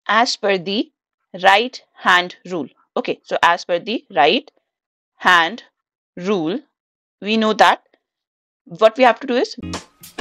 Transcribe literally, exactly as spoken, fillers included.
as per the right hand rule. Okay, so as per the right hand rule, we know that what we have to do is